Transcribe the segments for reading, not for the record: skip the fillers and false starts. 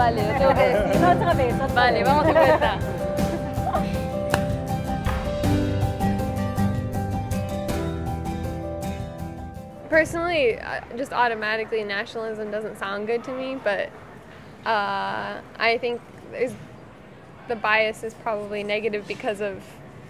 vale, lo tengo que decir. No, otra vez. Vale, vamos de vuelta. Personally, just automatically nationalism doesn't sound good to me, but I think the bias is probably negative because of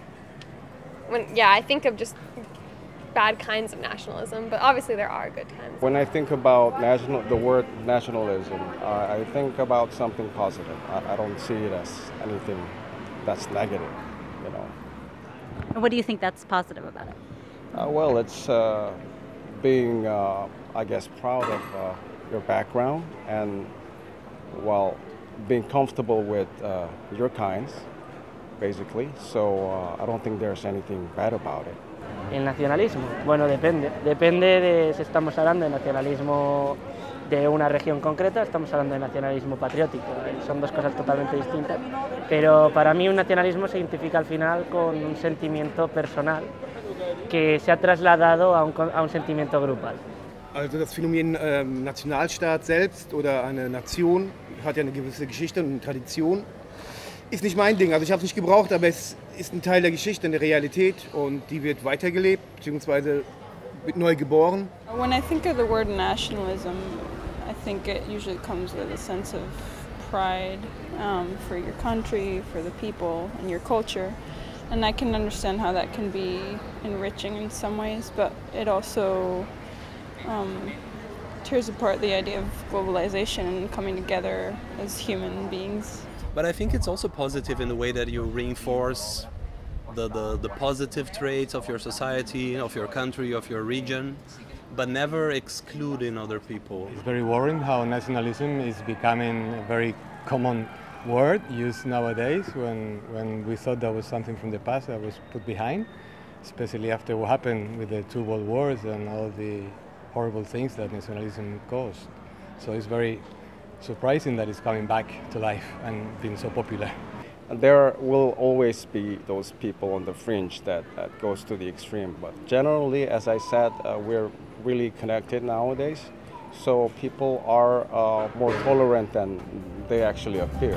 I think of just bad kinds of nationalism, but obviously there are good kinds. When I think about the word nationalism, I think about something positive. I don't see it as anything that's negative, you know. And what do you think that's positive about it? Well, it's being, I guess, proud of your background and, well, being comfortable with your kinds, basically. So I don't think there's anything bad about it. El nacionalismo, bueno, depende de si estamos hablando de nacionalismo de una región concreta, estamos hablando de nacionalismo patriótico, son dos cosas totalmente distintas, pero para mí un nacionalismo se identifica al final con un sentimiento personal que se ha trasladado a un sentimiento grupal. Also das Phänomen Nationalstaat selbst oder eine Nation hat ja eine gewisse Geschichte und eine Tradition. Ist nicht mein Ding, also ich habe es nicht gebraucht, aber es ist ein Teil der Geschichte, eine Realität und die wird weitergelebt bzw. wird neu geboren. When I think of the word nationalism, I think it usually comes with a sense of pride for your country, for the people and your culture. And I can understand how that can be enriching in some ways, but it also tears apart the idea of globalization and coming together as human beings. But I think it's also positive in the way that you reinforce the positive traits of your society, of your country, of your region, but never excluding other people. It's very worrying how nationalism is becoming a very common word used nowadays when we thought that was something from the past that was put behind, especially after what happened with the two world wars and all the horrible things that nationalism caused. So it's very surprising that it's coming back to life and being so popular. There will always be those people on the fringe that goes to the extreme, but generally, as I said, we're really connected nowadays, so people are more tolerant than they actually appear.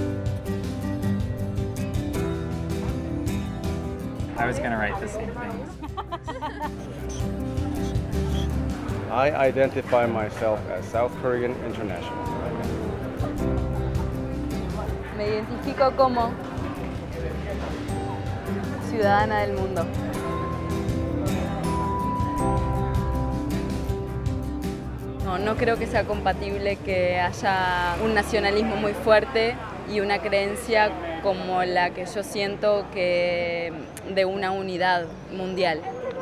I was going to write the same things. I identify myself as South Korean International. Me identifico como ciudadana del mundo. No creo que sea compatible que haya un nacionalismo muy fuerte y una creencia como la que yo siento que de una unidad mundial.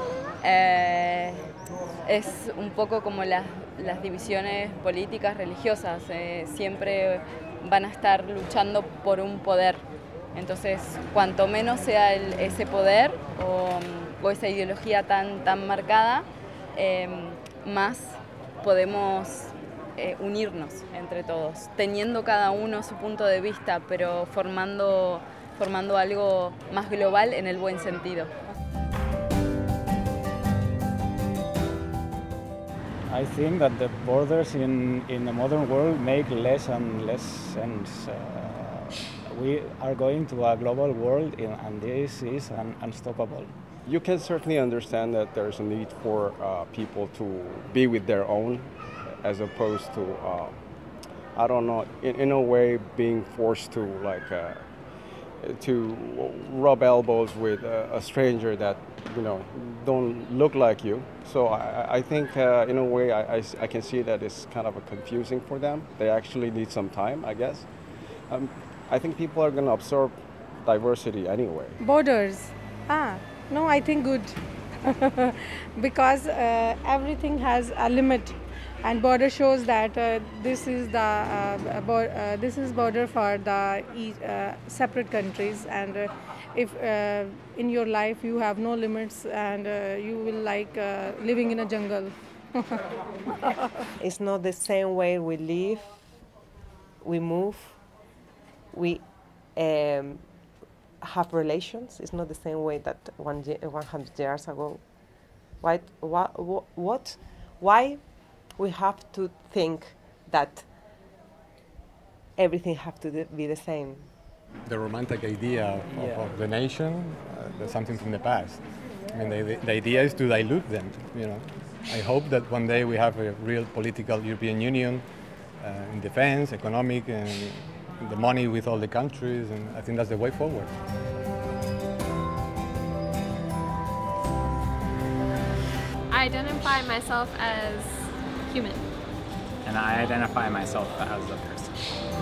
Es un poco como las divisiones políticas religiosas, siempre van a estar luchando por un poder. Entonces, cuanto menos sea ese poder o esa ideología tan marcada, más podemos unirnos entre todos, teniendo cada uno su punto de vista, pero formando algo más global en el buen sentido. I think that the borders in the modern world make less and less sense. We are going to a global world and this is unstoppable. You can certainly understand that there's a need for people to be with their own as opposed to, I don't know, in a way being forced to to rub elbows with a stranger that don't look like you. So I think in a way I can see that it's kind of confusing for them. They actually need some time, I guess. I think people are going to absorb diversity anyway. Borders. No, I think good. Because everything has a limit. And border shows that this is border for the separate countries, and if in your life you have no limits and you will like living in a jungle. It's not the same way we live, we move, we have relations. It's not the same way that 100 years ago. Why we have to think that everything have to be the same. The romantic idea of the nation, that's something from the past. I mean, the idea is to dilute them, you know. I hope that one day we have a real political European Union in defense, economic, and the money with all the countries, and I think that's the way forward. I identify myself as human. And I identify myself as a person.